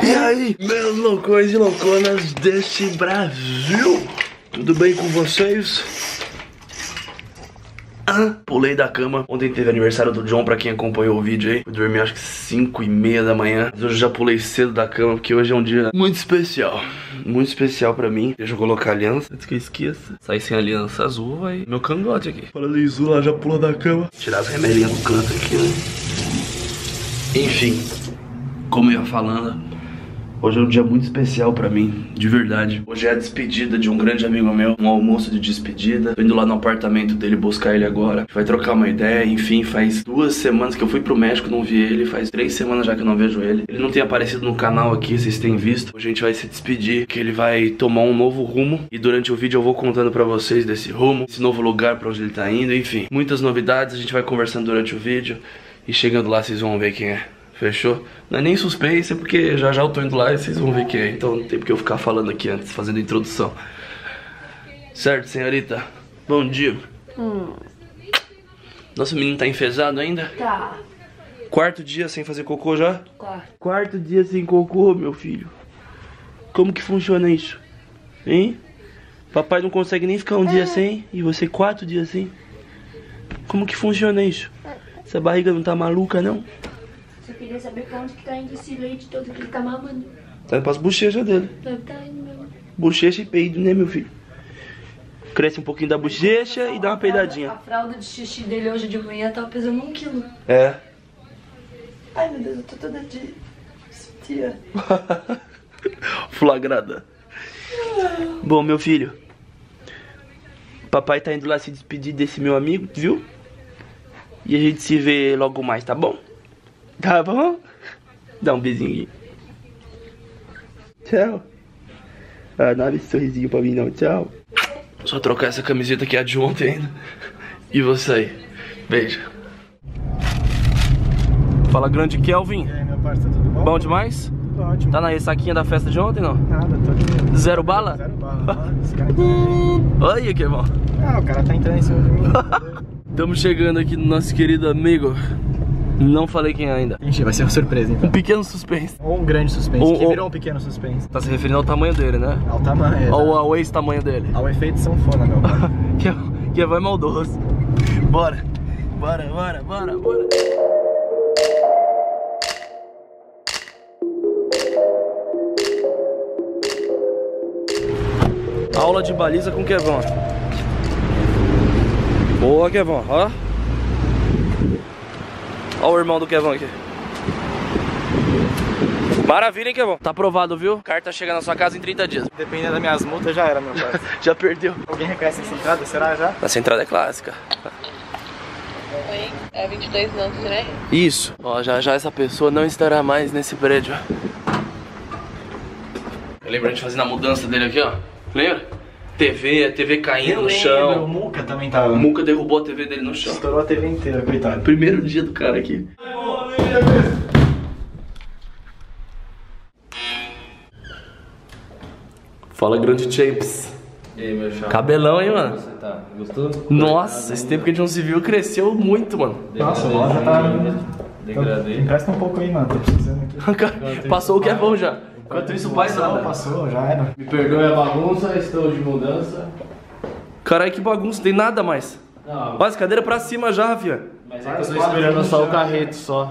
E aí, meus loucões e louconas deste Brasil, tudo bem com vocês? Pulei da cama. Ontem teve aniversário do John, pra quem acompanhou o vídeo aí. Eu dormi acho que 5h30 da manhã. Mas hoje eu já pulei cedo da cama, porque hoje é um dia muito especial. Muito especial pra mim. Deixa eu colocar a aliança, antes que eu esqueça. Sair sem aliança azul, vai meu cangote aqui. Falando em Zula, já pula da cama. Tirar as remelinhas do canto aqui, né? Enfim, como eu ia falando, hoje é um dia muito especial pra mim, de verdade. Hoje é a despedida de um grande amigo meu, um almoço de despedida. Tô indo lá no apartamento dele buscar ele agora. Vai trocar uma ideia, enfim, faz 2 semanas que eu fui pro México, não vi ele. Faz 3 semanas já que eu não vejo ele. Ele não tem aparecido no canal aqui, vocês têm visto. Hoje a gente vai se despedir, que ele vai tomar um novo rumo. E durante o vídeo eu vou contando pra vocês desse rumo, esse novo lugar pra onde ele tá indo, enfim. Muitas novidades, a gente vai conversando durante o vídeo. E chegando lá vocês vão ver quem é. Fechou? Não é nem suspense, é porque já eu tô indo lá e vocês vão ver quem é. Então não tem porque eu ficar falando aqui antes, fazendo a introdução. Certo, senhorita? Bom dia. Nossa, o menino tá enfesado ainda? Tá. 4º dia sem fazer cocô já? Tá. 4º dia sem cocô, meu filho. Como que funciona isso? Hein? Papai não consegue nem ficar um dia sem e você 4 dias sem? Como que funciona isso? Essa barriga não tá maluca, não? Só queria saber pra onde que tá indo esse leite todo que ele tá mamando. Tá indo pras bochechas dele. Tá indo mesmo. Bochecha e peido, né, meu filho? Cresce um pouquinho da bochecha e dá uma peidadinha. A fralda de xixi dele hoje de manhã tava pesando 1 quilo. É. Ai, meu Deus, eu tô toda de... tia. Flagrada. Bom, meu filho, papai tá indo lá se despedir desse meu amigo, viu? E a gente se vê logo mais, tá bom? Tá bom? Dá um beijinho. Tchau. Ah, nada esse sorrisinho pra mim não, tchau. Só trocar essa camiseta que é a de ontem ainda. E vou sair. Beijo. Fala, grande Kelvin. E aí, meu parceiro, tudo bom? Bom demais? Tudo ótimo. Tá na ressaquinha da festa de ontem, não? Nada, tô aqui. Zero bala? Zero bala. Esse cara tá... Olha que bom. Ah, o cara tá entrando em cima de mim. Estamos chegando aqui no nosso querido amigo. Não falei quem é ainda. Entendi, vai ser uma surpresa então. Um pequeno suspense. Ou um grande suspense, que virou um pequeno suspense. Tá se referindo ao tamanho dele, né? Ao tamanho. Ou ao ex-tamanho dele. Ao efeito sanfona, meu pai. que vai maldoso. Bora. Bora. Aula de baliza com Kevon. Boa, Kevon, ó. Ó o irmão do Kevon aqui. Maravilha, hein, Kevon? Tá aprovado, viu? Carta chega na sua casa em 30 dias. Dependendo das minhas multas, já era, meu pai. Já perdeu. Alguém reconhece essa entrada? Será já? Essa entrada é clássica. Oi, é 22 anos, né? Isso. Ó, já essa pessoa não estará mais nesse prédio. Eu lembro a gente fazendo a mudança dele aqui, ó. Lembra? TV caindo no chão. O Muca também tava. O Muca derrubou a TV dele no chão. Estourou a TV inteira, coitado. Primeiro dia do cara aqui. Fala, grande Champs. E aí, meu chapa? Cabelão, hein, mano? Você tá? Gostou? Nossa, esse tempo que a gente não se viu cresceu muito, mano. Nossa, a loja tá... Degradei. Empresta um pouco aí, mano. Tô precisando aqui. Passou o que é bom já. Enquanto isso, o pai nada. Passou, já era. Me perdoe a bagunça, estou de mudança. Caralho, que bagunça, tem nada mais. Não, Olha as cadeiras pra cima já, Rafinha. mas é que eu tô esperando só o carreto só.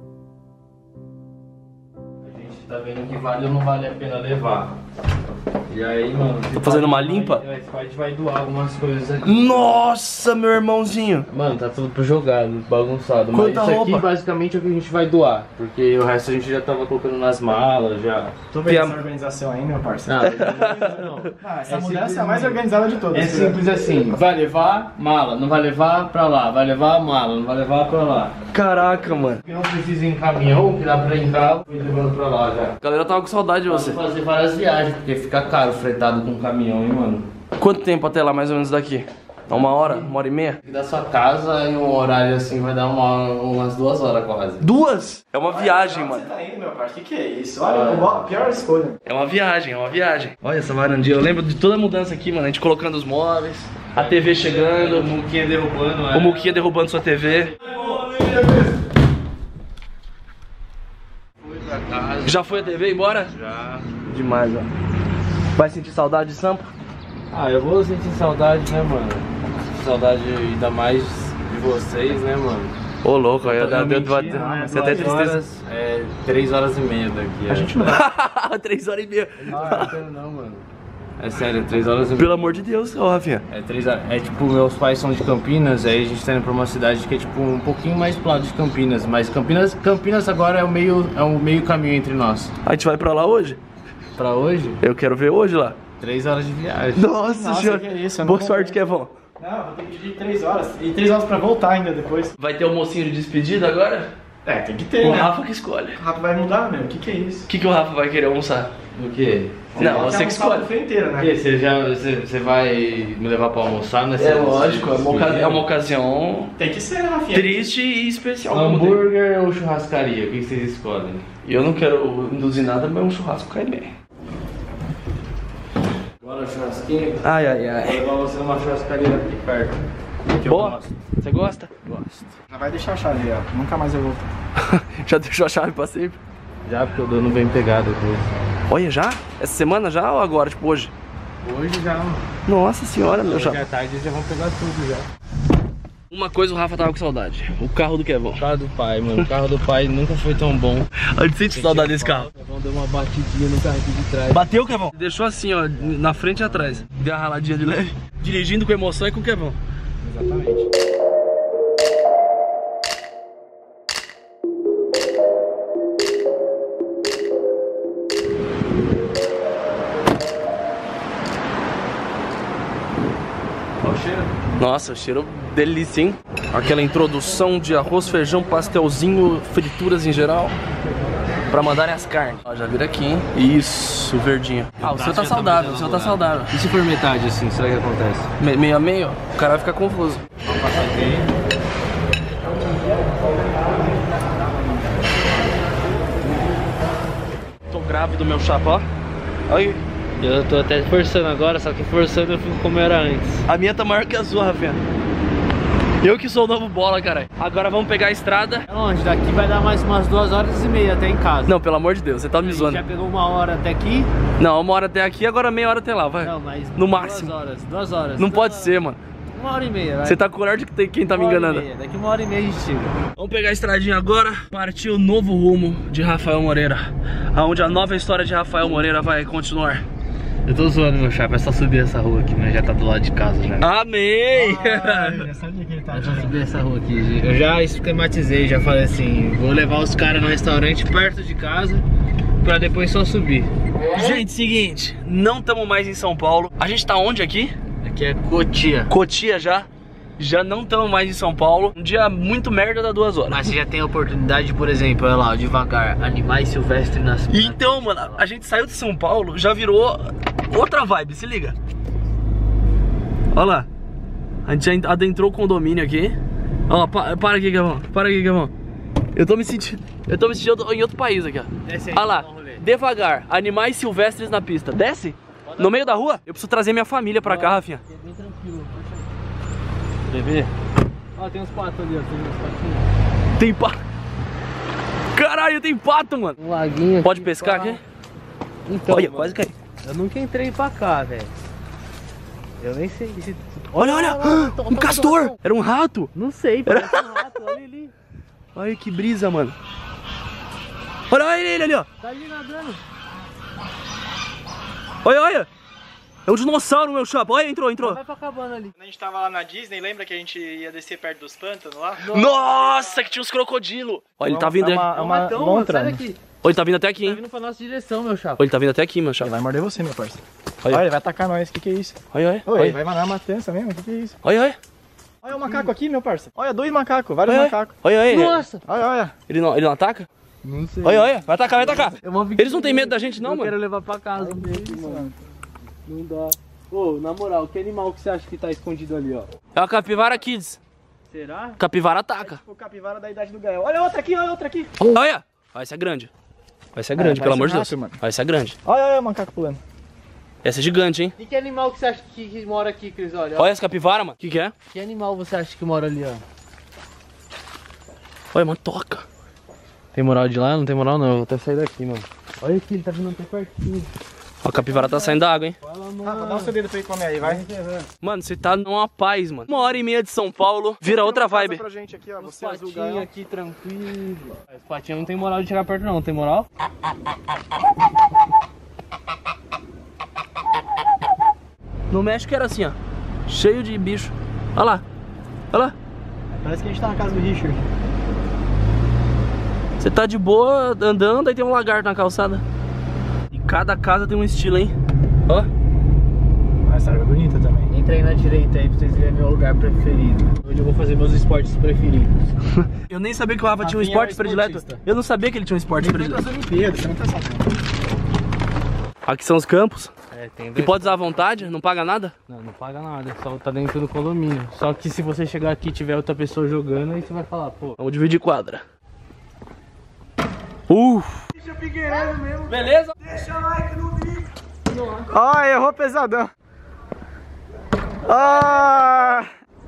Tá vendo que vale ou não vale a pena levar. E aí, mano... Tá fazendo uma limpa? A gente vai doar algumas coisas aqui. Nossa, meu irmãozinho. Mano, tá tudo jogado, bagunçado. Quanta Mas isso roupa? aqui basicamente é o que a gente vai doar. Porque o resto a gente já tava colocando nas malas, já. Tô vendo essa organização aí, meu parceiro. Não. Essa mudança é a mais organizada de todas. É simples assim, vai levar mala, não vai levar pra lá, vai levar mala, não vai levar pra lá. Caraca, mano. Porque não precisa ir em caminhão, que dá pra entrar, fui levando pra lá já. A galera tava com saudade de você. Vou fazer várias viagens, porque fica caro fretado com caminhão, hein, mano. Quanto tempo até lá, mais ou menos, daqui? 1 hora e meia? Da sua casa em um horário assim vai dar umas 2 horas quase. 2? É uma viagem, mano. Você tá indo, meu parceiro? Que é isso? Olha, a pior escolha. É uma viagem, é uma viagem. Olha essa varandinha, eu lembro de toda a mudança aqui, mano. A gente colocando os móveis, a TV chegando, O Muquinha derrubando, o Muquinha derrubando sua TV. Fui pra casa. Já foi a TV embora? Já. Demais, ó. Vai sentir saudade de Sampa? Ah, eu vou sentir saudade, né, mano? Sentir saudade ainda mais de vocês, né, mano? Ô, louco, aí Não, deu mentira, né? você até 2 tristeza. horas, 3 horas e meia daqui. A gente não vai. 3 horas e meia. Não, mano. É sério, 3 horas e meia. Pelo amor de Deus, ô Rafinha. É 3 horas. É tipo, meus pais são de Campinas, aí a gente tá indo pra uma cidade que é tipo um pouquinho mais pro lado de Campinas. Mas Campinas agora é o meio caminho entre nós. A gente vai pra lá hoje? Pra hoje, Eu quero ver hoje lá. 3 horas de viagem. Nossa senhora. que isso, eu não Boa vou sorte, ver. Kevon. Não, vou ter que dividir 3 horas. E 3 horas pra voltar ainda depois. Vai ter almocinho de despedida agora? É, tem que ter, O né? Rafa que escolhe. O Rafa vai mudar, meu. O que é isso? O que o Rafa vai querer almoçar? O quê? Não, você que escolhe. Foi inteira, O né? quê? Você vai me levar pra almoçar nessa É lógico, é uma ocasião Tem que ser, Rafinha. triste e especial. como tem. Hambúrguer ou churrascaria? O que vocês escolhem? E eu não quero induzir nada, mas um churrasco cai bem. Bora churrasquinho? Ai, ai, Vou ai. levar você numa churrascaria aqui perto. Que eu Boa? gosto. Você gosta? Gosto. Já vai deixar a chave, ó. Nunca mais eu volto. Já deixou a chave pra sempre? Já, porque o dono vem pegar depois. Olha, já? Essa semana já ou agora, tipo hoje? Hoje já, mano. Nossa senhora, meu Hoje chapa. à tarde eles já vão pegar tudo já. Uma coisa o Rafa tava com saudade. O carro do Kevon. O carro do pai, mano. O carro do pai nunca foi tão bom. A gente sente saudade desse carro. Vamos dar uma batidinha no carro aqui de trás. Bateu, Kevon? Deixou assim, ó, na frente e atrás. Deu uma raladinha de leve. Dirigindo com emoção e com o Kevon. Exatamente. Olha o cheiro. Nossa, cheiro delícia, hein? Aquela introdução de arroz, feijão, pastelzinho, frituras em geral. Pra mandarem as carnes. Ó, já vira aqui, hein? Isso, verdinho. Ah, o seu tá saudável, o seu tá saudável. E se for metade assim, será que acontece? Meio a meio, o cara vai ficar confuso. Vamos passar aqui. Tô grávido, meu chapa, ó. Aí. Eu tô até forçando agora, só que forçando eu fico como era antes. A minha tá maior que a sua, Rafinha. Eu que sou o novo bola, caralho. Agora vamos pegar a estrada. É longe, daqui vai dar mais umas 2 horas e meia até em casa. Não, pelo amor de Deus, você tá me A gente zoando. já pegou 1 hora até aqui. Não, 1 hora até aqui, agora meia hora até lá, vai. Não, mas No máximo. 2 horas. Não pode ser, mano. 1 hora e meia, vai. Você tá com o olhar de quem tá me enganando. Daqui 1 hora e meia a gente chega. Vamos pegar a estradinha agora, partir o novo rumo de Rafael Moreira, aonde a nova história de Rafael Moreira vai continuar. Eu tô zoando, meu chapa, é só subir essa rua aqui, mas já tá do lado de casa já. Amém! Já sabia que ele tá É só subir essa rua aqui. Eu já esquematizei, já falei assim, vou levar os caras no restaurante perto de casa pra depois só subir. Gente, seguinte, não estamos mais em São Paulo. A gente tá onde aqui? Aqui é Cotia. Cotia já. Já não estamos mais em São Paulo. Um dia muito merda dá 2 horas. Mas você já tem a oportunidade, por exemplo, olha lá, devagar, animais silvestres nas... Então, mano, a gente saiu de São Paulo, já virou outra vibe, se liga. Olha lá. A gente já adentrou o condomínio aqui. Ó, para aqui, Gavão. Para aqui, Gavão. Eu tô me sentindo em outro país aqui, ó. Desce aí, Olha lá, dá um rolê. devagar, animais silvestres na pista. Desce? No meio da rua? Eu preciso trazer minha família pra cá, Rafinha. É bem tranquilo. Bebê? Ó, tem uns patos ali, ó. Tem uns patinhos. Tem pato. Caralho, tem pato, mano. Um laguinho aqui. Pode pescar aqui? Então, Olha, mano, quase caí. eu nunca entrei pra cá, velho. Eu nem sei se... Olha, olha, um castor. Era um rato. Não sei, parece um rato, olha ali. Olha que brisa, mano. Olha ele ali, ó. Tá ali nadando. Olha, olha. É um dinossauro, meu chapa. Olha, entrou. Vai pra cabana ali. Quando a gente tava lá na Disney, lembra que a gente ia descer perto dos pântanos lá? Nossa, que tinha uns crocodilos. Olha, ele tá vindo aí. É uma lontra. Sai daqui. Olha, ele tá vindo até aqui, Tá hein. vindo pra nossa direção, meu chapa. Olha, ele tá vindo até aqui, meu chapa. Vai morder você, meu parceiro. Olha. Olha, ele vai atacar nós. Que é isso? Olha. Oi, vai mandar matança mesmo? Que é isso? Olha. Olha o macaco aqui, meu parceiro. Olha, 2 macacos, vários macacos. Olha. Nossa. Olha. Ele não ataca? Não sei. Olha. Vai atacar. Eu Eles não têm medo da gente, não, Eu mano. quero levar pra casa. Não dá. Ô, na moral, que animal que você acha que tá escondido ali, ó? É uma capivara kids. Será? Capivara ataca. O capivara da idade do Gael. Olha outra aqui. Olha. Vai ser grande. Vai ser grande, vai pelo ser amor de Deus. rápido, mano. Vai ser grande. Olha o macaco pulando. Essa é gigante, hein. E que animal que você acha que mora aqui, Cris? Olha. Olha essa capivara, mano. O que é? Que animal você acha que mora ali, ó? Olha, mano, toca. Tem moral de lá? Não tem moral não, eu vou até sair daqui, mano. Olha aqui, ele tá vindo até pertinho. Ó, a capivara tá saindo da água, hein. Dá o seu dedo pra ele comer aí, vai. Mano, você tá numa paz, mano. 1h30 de São Paulo, vira outra vibe. Pra gente aqui, ó. Os Você azul, patinhos Gael. aqui, tranquilo. Os patinhos não tem moral de chegar perto não, tem moral? No México era assim, ó. Cheio de bicho. Olha lá. Parece que a gente tá na casa do Richard. Você tá de boa andando, aí tem um lagarto na calçada. E cada casa tem um estilo, hein. Ó. Essa árvore é bonita também. Entra aí na direita aí pra vocês verem meu lugar preferido. Hoje eu vou fazer meus esportes preferidos. Eu nem sabia que o Rafa tinha um Rafinha esporte é predileto. esportista. Eu não sabia que ele tinha um esporte predileto. Olimpíadas, você não tá sabendo. Aqui são os campos. É, tem Que pode usar à vontade, não paga nada. Não paga nada, só tá dentro do condomínio. Só que se você chegar aqui e tiver outra pessoa jogando, aí você vai falar, pô. Vamos dividir quadra. Deixa Figueiredo mesmo. Beleza? Deixa like no vídeo. Ó, errou pesadão. Ai.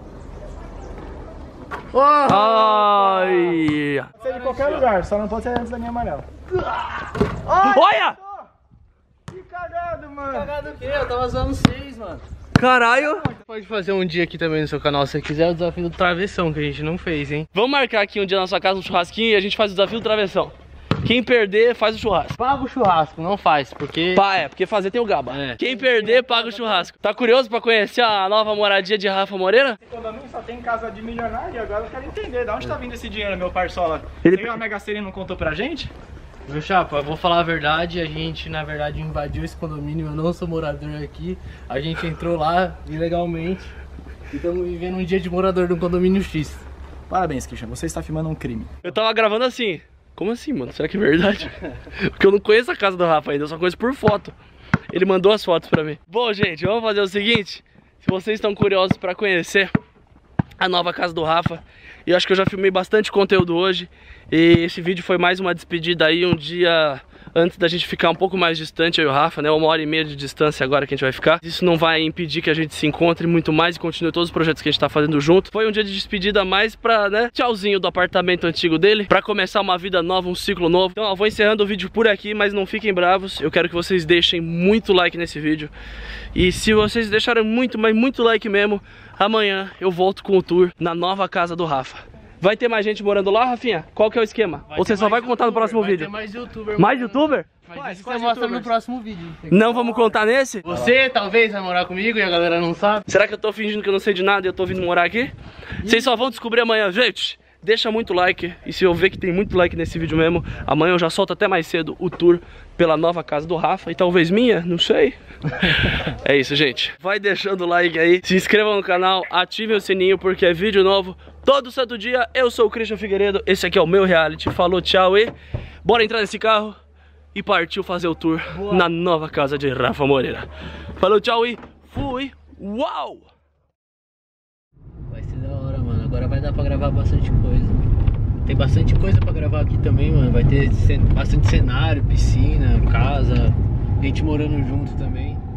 Ai. Pode ser de qualquer lugar, só não pode ser antes da minha amarela. Olha! Que cagado, mano. Cagado o quê? Eu tava usando 6, mano. Caralho. Pode fazer um dia aqui também no seu canal, se você quiser, o desafio do travessão, que a gente não fez, hein? Vamos marcar aqui um dia na sua casa um churrasquinho e a gente faz o desafio do travessão. Quem perder, faz o churrasco. Paga o churrasco, não faz, porque... Porque fazer tem o gaba. É. Quem perder, paga o churrasco. Tá curioso pra conhecer a nova moradia de Rafa Moreira? Esse condomínio só tem casa de milionário e agora eu quero entender de onde tá vindo esse dinheiro, meu parceiro. Ele- Ele... a Mega Sena e não contou pra gente? Meu chapa, eu vou falar a verdade, a gente na verdade invadiu esse condomínio, eu não sou morador aqui. A gente entrou lá ilegalmente e estamos vivendo um dia de morador de um condomínio X. Parabéns, Christian, você está filmando um crime. Eu tava gravando assim. Como assim, mano? Será que é verdade? Porque eu não conheço a casa do Rafa ainda, eu só conheço por foto. Ele mandou as fotos pra mim. Bom, gente, vamos fazer o seguinte. Se vocês estão curiosos pra conhecer a nova casa do Rafa, e eu acho que eu já filmei bastante conteúdo hoje, e esse vídeo foi mais uma despedida aí, um dia antes da gente ficar um pouco mais distante, eu e o Rafa, né? 1h30 de distância agora que a gente vai ficar. Isso não vai impedir que a gente se encontre muito mais e continue todos os projetos que a gente tá fazendo junto. Foi um dia de despedida mais pra, né, tchauzinho do apartamento antigo dele, pra começar uma vida nova, um ciclo novo. Então, ó, vou encerrando o vídeo por aqui, mas não fiquem bravos. Eu quero que vocês deixem muito like nesse vídeo. E se vocês deixarem muito, mas muito like mesmo, amanhã eu volto com o tour na nova casa do Rafa. Vai ter mais gente morando lá, Rafinha? Qual que é o esquema? Ou você só vai contar no próximo vídeo? Vai ter mais youtuber. Mais youtuber? Mas isso você mostra no próximo vídeo. Não vamos contar nesse? Você talvez vai morar comigo e a galera não sabe. Será que eu tô fingindo que eu não sei de nada e eu tô vindo morar aqui? Vocês só vão descobrir amanhã, gente. Deixa muito like, e se eu ver que tem muito like nesse vídeo mesmo, amanhã eu já solto até mais cedo o tour pela nova casa do Rafa, e talvez minha, não sei. É isso, gente. Vai deixando o like aí, se inscrevam no canal, ativem o sininho, porque é vídeo novo todo santo dia. Eu sou o Christian Figueiredo, esse aqui é o meu reality. Falou, tchau e bora entrar nesse carro e partiu fazer o tour na nova casa de Rafa Moreira. Falou, tchau e fui. Uau! Vai ser da hora, mano. Agora vai dar pra gravar bastante coisa. Tem bastante coisa pra gravar aqui também, mano. Vai ter bastante cenário, piscina, casa, gente morando junto também.